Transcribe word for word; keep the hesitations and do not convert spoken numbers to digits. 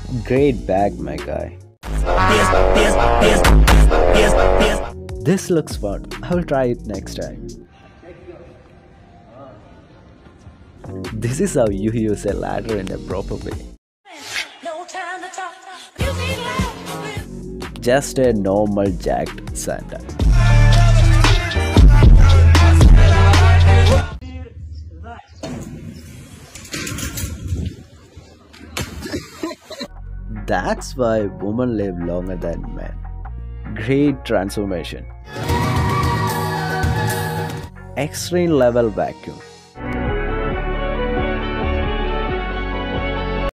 Great bag, my guy. This looks fun. I will try it next time. This is how you use a ladder in a proper way. Just a normal jacked Santa. That's why women live longer than men. Great transformation. Extreme level vacuum.